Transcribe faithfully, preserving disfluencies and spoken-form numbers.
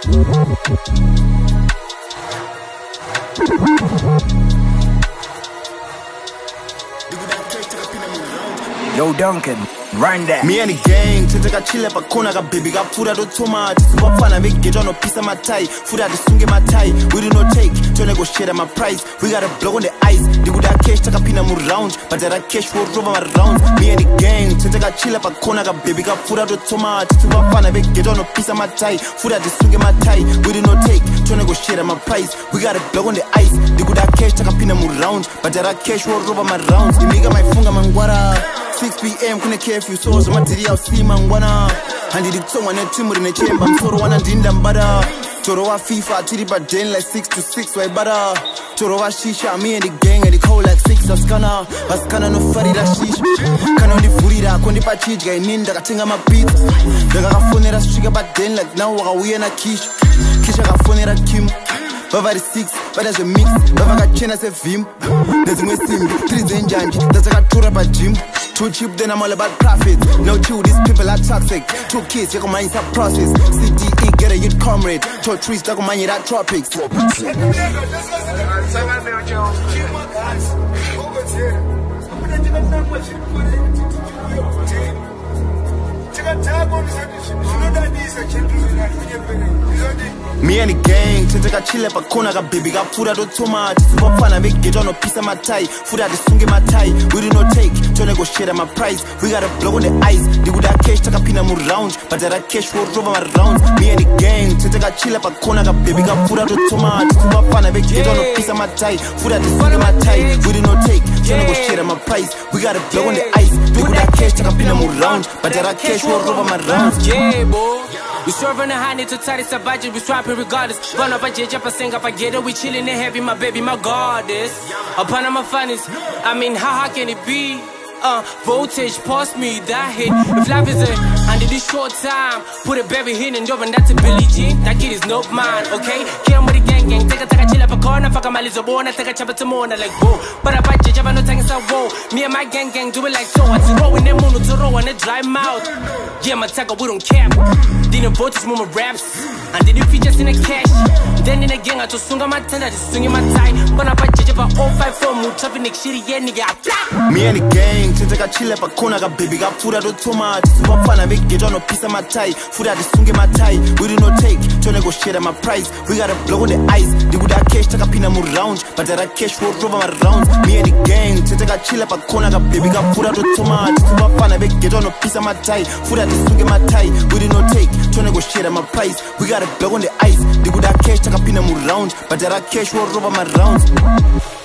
Yo Duncan, run that. Me and the gang, teteka chile pa kona ka baby ka fura do toma. Wapana make get on a piece of my tie. Fura the sunge my tie. We do not take, to negotiate my price. We got a block on the ice. The good cash taka pina mu round, but there are cash for over my rounds. Me and the gang, teteka chile pa kona ka baby ka fura do toma. Wapana make get on a piece of my tie. Fura the sunge my tie. We do not take, to negotiate my price. We got a block on the ice. The good cash taka pina mu round, but there are cash for over my rounds. Imiga my funga mangwara. six p m kune curfew so so material sima ngwana handidi tsongwa ne timu rine chemba msoro wana ndinda mbada toro wa FIFA tiri ba den like six to six way bada toro wa shisha me and the gang and the cold like six askana askana no farira shisha kana ndi furira kondi pa chijga ininda katenga mapizza daga kafonera strika ba den like now waka uye na kisha kisha kafonera kim Bava the six, but as a mix, Bava got chain as a vim. There's no sim, three zenjanji, that's like a tour about gym. Too cheap, then I'm all about profit. No chew, these people are toxic. Two kids, you can mind that process. C D E, get a youth comrade. Two trees, you can mind that tropics. Me and the gang, teteka chile pa kona ka baby ka fura do toma. Wapana make get on a piece of my tie. Fura the sunge my tie. We do not take, to negotiate my price. We got a block on the ice. The good cash taka pina mu round, but there are cash for over my rounds. Me and the gang, teteka chile pa kona ka baby ka fura do toma. Wapana make get on a piece of my tie. Fura the sunge my tie. We do not take, to negotiate my price. We got a block on the ice. The good cash taka pina mu round, but there are cash for over my rounds. Yeah, boy. We serving the honey to tie this a budget, we swapping regardless. Run up a J J up a sing up a get it, we chillin' and heavy, my baby, my goddess. Upon my funnies, I mean, how high can it be? Uh, voltage, pass me that hit. If life is a under this short time, put a baby hit and job and that's a Billie Jean. That kid is not mine, okay? Kill with the gang gang, take a take a chill up a corner, fuck a malice born, I take a chopper to more like whoa. But I bite you, no tanks are whoa. Me and my gang gang do it like so. I throw in them moon to roll and a dry mouth. Yeah, my tackle, we don't cap. Didn't voltage move my raps. And did you features in the cash? Then in the gang, I just swung on my tender, just swinging my tie. But I bite you, but oh five four, move chopping the shitty, yeah, nigga, I flat. Me and the gang. Teteka chile pa kona ka baby ka fura do toma. Wapana make get on a piece of my tie. Fura the sunge my tie. We do not take, to negotiate my price. We got a block on the ice. The good cash taka pina mu round, but there are cash for over my rounds. Me and the gang, teteka chile pa kona ka baby ka fura do toma. Wapana make get on a piece of my tie. Fura the sunge my tie. We do not take, to negotiate my price. We got a block on the ice. The good cash taka pina mu round, but there are cash for over my rounds.